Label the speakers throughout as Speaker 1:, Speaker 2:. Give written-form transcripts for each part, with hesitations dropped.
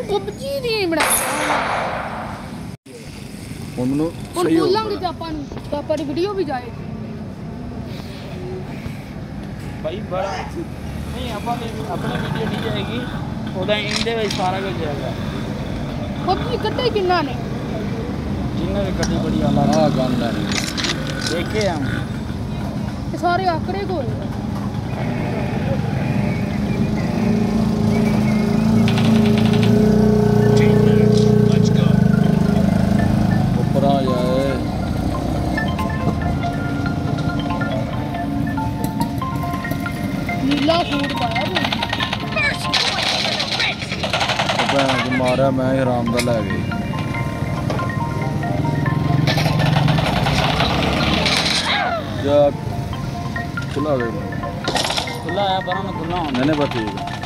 Speaker 1: PUBG नहीं बना
Speaker 2: ਉਹਨੂੰ
Speaker 1: और
Speaker 2: ਸਹੀ ਹੋ
Speaker 1: बोलांगे तो अपन वीडियो भी जाएगी
Speaker 3: भाई बड़ा नहीं अपनी वीडियो नहीं जाएगी ਉਹਦਾ ਇਹਦੇ ਵਿੱਚ ਸਾਰਾ ਕੁਝ ਜਾਏਗਾ
Speaker 1: पबजी कट्टे किन्ना ने
Speaker 3: जिन्हें भी कटी बड़ी आला
Speaker 2: ਆ ਗੱਲ ਹੈ
Speaker 3: देखे हम
Speaker 1: ये सारे आंकड़े को
Speaker 2: ਉੱਪਰ ਆ ਜਾਏ
Speaker 1: नीला सूट पाया वो
Speaker 2: ਭੈਣ ਜੀ ਮਾਰਿਆ ਮੈਂ ਹਰਾਮ ਦਾ ਲੈ ਗਈ ਜਾ ਖੁੱਲਾ ਦੇ
Speaker 3: खुला है पर मैं खुला हूं
Speaker 2: ਨਹੀਂ ਬਸ ਠੀਕ ਹੈ।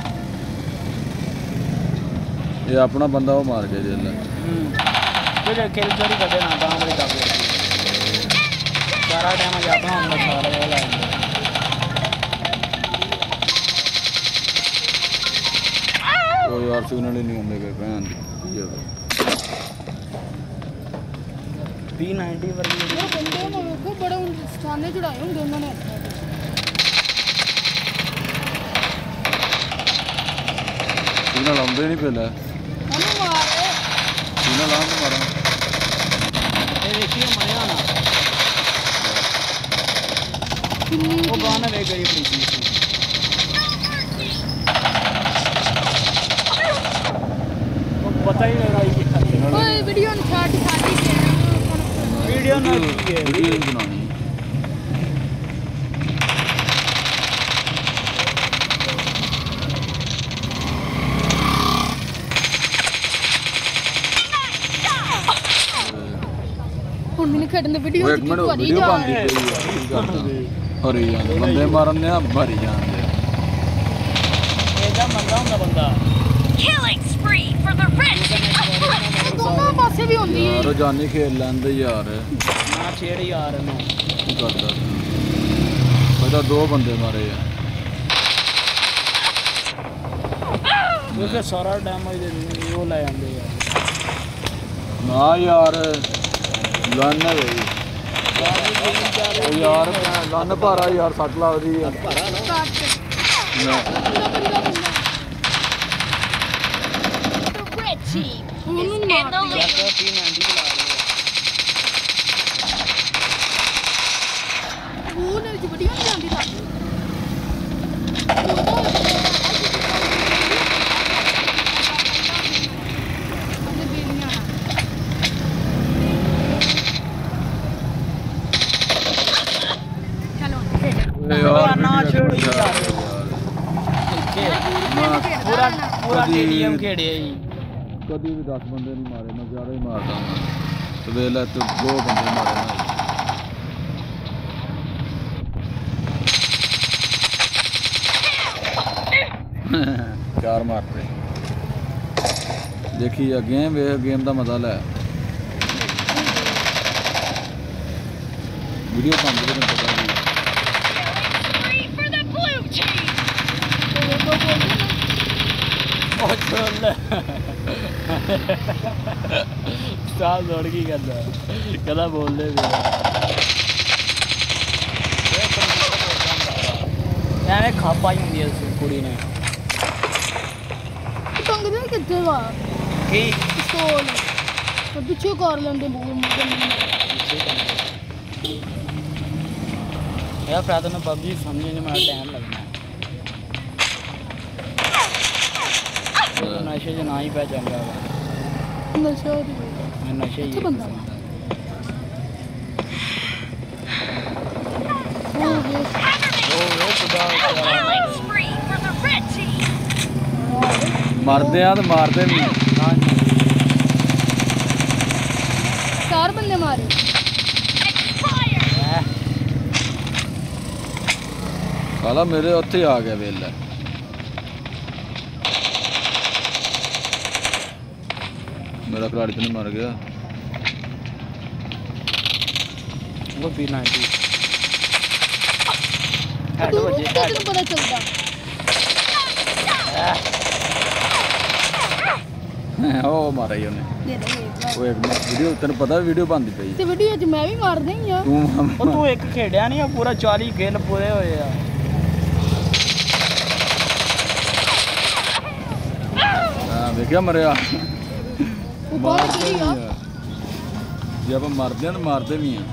Speaker 2: ਇਹ ਆਪਣਾ ਬੰਦਾ ਉਹ ਮਾਰ ਗਿਆ ਜੇਲ
Speaker 3: फिर खेल चोरी करते ना दाम रे काफी सारा टाइम जाता हूं मैं सारा वाला
Speaker 2: ਉਹ ਯਾਰ ਸਿਗਨਲ ਹੀ ਨਹੀਂ ਹੁੰਦੇ ਗਏ ਭੈਣ ਦੀ
Speaker 3: P90 वर्गी
Speaker 1: ये बंदे को बड़े स्थाने चढ़ाए होंगे उन्होंने
Speaker 2: ਸਿਗਨਲ ਆਉਂਦੇ ਨਹੀਂ ਪਹਿਲਾਂ
Speaker 1: हमें मारे
Speaker 2: ਸਿਗਨਲ ਆਉਣ ਤੋਂ ਮਾਰਾਂ
Speaker 3: ये देखिए मजा ना
Speaker 1: किन्नी
Speaker 3: वो गाना ले गई अपनी चीज वो पता ही लगा कि
Speaker 1: ओए वीडियो ने छाटी छाटी के
Speaker 3: वीडियो ना की है
Speaker 2: ਵੀਡੀਓ ਨਹੀਂ ਬਣਾਉਣੀ
Speaker 1: ਹੁਣ ਨਹੀਂ ਖੜਨ ਵੀਡੀਓ
Speaker 2: ਉਹ ਇੱਕ ਮਿੰਟ ਵੀਡੀਓ ਬਣਦੀ ਪਈ ਆ ਹਰੀ ਜਾਂਦੇ ਬੰਦੇ ਮਾਰਨ ਨੇ ਭਰੀ ਜਾਂਦੇ
Speaker 3: ਇਹਦਾ ਮੰਦਾ ਹੁੰਦਾ ਬੰਦਾ
Speaker 4: Killing spree for the red team.
Speaker 1: ਦੋਨੋਂ ਪਾਸੇ ਵੀ ਹੁੰਦੀ ਹੈ
Speaker 2: ਯਾਰ ਜਾਨੀ ਖੇਲ ਲੈਂਦੇ ਯਾਰ
Speaker 3: ਨਾ ਛੇੜ ਯਾਰ ਨੂੰ
Speaker 2: ਕੀ ਕਰਦਾ ਪਹਿਲਾਂ ਦੋ ਬੰਦੇ ਮਾਰੇ ਆ
Speaker 3: ਉਹਦੇ ਸਾਰਾ ਡੈਮੇਜ ਦੇ ਉਹ ਲੈ ਜਾਂਦੇ ਯਾਰ
Speaker 2: ਨਾ ਯਾਰ ਲੰਨ ਗਈ ਉਹ ਯਾਰ ਲੰਨ ਭਾਰਾ ਯਾਰ ਸੱਟ ਲੱਗਦੀ ਆ
Speaker 1: ਕੱਟ
Speaker 2: ਨਾ
Speaker 4: The red team is
Speaker 1: ਉਹਨੂੰ
Speaker 4: in the
Speaker 1: ਮਾਰ
Speaker 4: lead.
Speaker 3: ਜੱਟ P90 ਚਲਾ ਰਹੇ
Speaker 1: ਉਹ ਨੇ ਵੀਡੀਓ ਨਹੀਂ ਜਾਂਦੀ ਤਾਂ
Speaker 2: ਯਾਰ
Speaker 3: ਨਾ ਛੇੜ ਯਾਰ ਪੂਰਾ ਪੂਰਾ
Speaker 2: ਕਦੀ-
Speaker 3: TDM ਖੇੜਿਆ ਜੀ
Speaker 2: ਕਦੀ ਵੀ 10 ਬੰਦੇ ਨਹੀਂ ਮਾਰੇ ਮੈਂ ਜ਼ਿਆਦਾ ਹੀ ਮਾਰਦਾ ਤੇ ਵੇਖ ਲੈ ਤੂੰ ਦੋ ਬੰਦੇ ਮਾਰੇ ਨਾ ਚਾਰ ਮਾਰਤੇ ਦੇਖੀ ਆ ਗੇਮ ਵੇ ਗੇਮ ਦਾ ਮਜ਼ਾ ਲੈ ਵੀਡੀਓ ਪੰਜ ਦੇ ਪਤਾ ਨਹੀਂ
Speaker 4: Spree for the blue team.
Speaker 3: ਉਹ ਚੱਲ ਸਾਹ ਦੌੜ ਕੀ ਕਰਦਾ ਕਦਾ ਬੋਲਦੇ ਵੀ ਐਵੇਂ ਖਾਪਾ ਹੀ ਹੁੰਦੀ ਐ ਉਸ ਕੁੜੀ ਨੇ
Speaker 1: ਟੰਗਦੇ ਕਿੱਥੇ ਵਾ
Speaker 3: ਕੀ
Speaker 1: ਪਿਸਤੌਲ ਪਿੱਛੇ ਕਰ ਲੈਂਦੇ ਬੂਮ
Speaker 3: ਯਾਰ ਫਰਾਦ ਨੂੰ ਪਬਜੀ ਸਮਝਣ ਨੂੰ ਮਾੜਾ ਟਾਈਮ ਲੱਗਣਾ ਨਸ਼ੇ 'ਚ ਨਾ ਹੀ ਪੈ ਜਾਂਦਾ ਵਾ
Speaker 1: ਨਸ਼ਾ ਦੀ
Speaker 3: ਮੈਂ ਨਸ਼ੇ ਹੀ
Speaker 1: ਕਿੱਥੇ ਬੰਦਾ ਵਾ? ਉਹ ਵੇ
Speaker 3: ਉਹ ਖੁਦਾ
Speaker 4: Killing spree for the red team.
Speaker 2: ਮਰਦੇ ਆ ਤੇ ਮਾਰਦੇ ਵੀ
Speaker 3: ਹਾਂਜੀ
Speaker 1: ਚਾਰ ਬੰਦੇ ਮਾਰੇ
Speaker 4: Expired.
Speaker 2: ਕਾਲਾ ਮੇਰੇ ਉੱਥੇ ਆ ਗਿਆ ਵੇਲਾ ਮੇਰਾ ਖਿਲਾੜੀ ਤੇ ਨਹੀਂ ਮਰ ਗਿਆ
Speaker 3: ਉਹ P90 ਹੈਡ ਵਜੇ ਹੈਡ
Speaker 1: ਤੈਨੂੰ ਪਤਾ ਚੱਲਦਾ
Speaker 2: ਉਹ ਮਾਰਿਆ ਹੀ ਉਹਨੇ
Speaker 1: ਦੇ ਦੇ
Speaker 2: ਉਹ ਇੱਕ ਵੀਡੀਓ ਤੈਨੂੰ ਪਤਾ ਵੀਡੀਓ ਬਣਦੀ ਪਈ
Speaker 1: ਤੇ ਵੀਡੀਓ 'ਚ ਮੈਂ ਵੀ ਮਾਰਦਾ ਹੀ ਆ
Speaker 2: ਤੂੰ
Speaker 3: ਉਹ ਤੂੰ ਇੱਕ ਖੇਡਿਆ ਨਹੀਂ, ਉਹ ਪੂਰਾ 40 ਕਿੱਲ ਪੂਰੇ ਹੋਏ ਆ।
Speaker 2: ਹਾਂ ਵੇਖਿਆ ਮਰਿਆ
Speaker 1: ਉਹ ਬਾਹਰ ਕਿਹੜੀ ਆ
Speaker 2: ਜੇ ਆਪਾਂ ਮਰਦੇ ਆ ਤਾਂ ਮਾਰਦੇ ਵੀ ਆ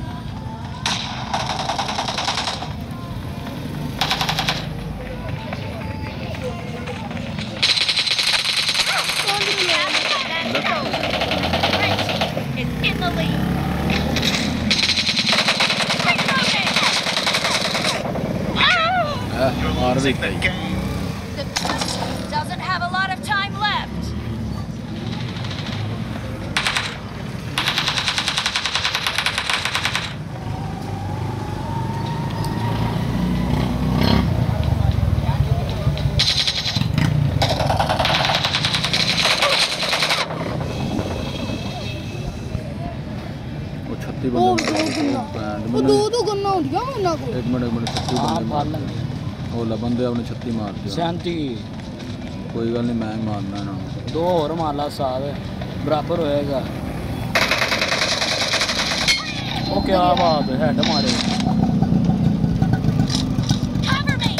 Speaker 4: Is in the lead.
Speaker 2: ਮਾਰ ਦੇ ਕਈ
Speaker 4: The doesn't have a lot of time left.
Speaker 2: ਉਹ 36
Speaker 1: ਉਹ
Speaker 2: ਬੰਦੇ
Speaker 1: ਦੋ ਗੰਨਾ ਉਹ ਦੋ ਗੰਨਾ ਹੁੰਦੀਆਂ ਵਾ ਉਹਨਾਂ ਕੋਲ
Speaker 2: ਇੱਕ ਮਿੰਟ 36
Speaker 3: ਹਾਂ
Speaker 2: ਬੰਦੇ
Speaker 3: ਫੜ
Speaker 2: ਮਾਰ
Speaker 3: ਲੈਂਦੇ।
Speaker 2: ਉਹ ਬੰਦੇ ਆਪਣੇ 36 ਮਾਰ ਦਿਓ
Speaker 3: 37
Speaker 2: ਕੋਈ ਗੱਲ ਨਹੀਂ ਮੈਂ ਹੀ ਮਾਰਨਾ ਇਹਨਾਂ ਨੂੰ
Speaker 3: 2 ਹੋਰ ਮਾਰ ਲਾ ਸਾਥ ਬਰਾਬਰ ਹੋਏਗਾ। ਉਹ ਕੀ ਬਾਤ ਹੈ, ਹੈਡ ਮਾਰੇ।
Speaker 4: Cover me.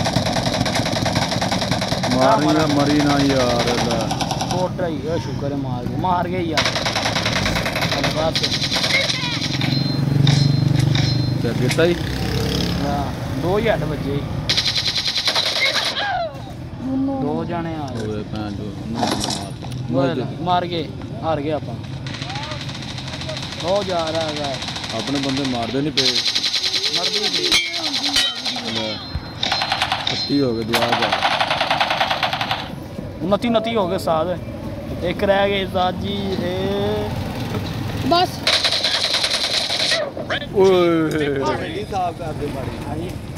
Speaker 2: ਮਾਰੀ ਨਾ ਮਰੀ ਨਾ ਯਾਰ ਲੈ
Speaker 3: ਛੋਟਾ ਹੀ ਹੈ, ਸ਼ੁਕਰ ਹੈ ਮਾਰ ਗਏ ਯਾਰ। ਬਸ
Speaker 2: ਤੇ ਦਿੱਤਾ ਹੀ
Speaker 3: ਹਾਂ 2 ਹੀ ਹੈਡ ਵੱਜੇ,
Speaker 1: ਦੋਨੋਂ
Speaker 3: 2 ਜਾਣੇ ਆ ਗਏ।
Speaker 2: ਹੋਵੇ ਭੈਣ ਜੋ ਉਹਨੂੰ
Speaker 3: ਮਾਰ ਗਏ, ਹਾਰ ਗਏ ਆਪਾਂ। ਹੋ ਜਾ ਰਿਹਾ ਹੈਗਾ,
Speaker 2: ਆਪਣੇ ਬੰਦੇ ਮਾਰਦੇ ਨਹੀਂ ਪਏ
Speaker 3: ਮਰਦੀ ਗਈ।
Speaker 2: 30 ਹੋ ਗਏ ਦੁਆ ਜਾ
Speaker 3: 29 ਹੋ ਗਏ ਸਾਥ, ਇੱਕ ਰਹਿ ਗਏ ਸਾਥ ਜੀ।
Speaker 1: ਬਸ
Speaker 2: ਓਏ
Speaker 3: ਹਾਂਜੀ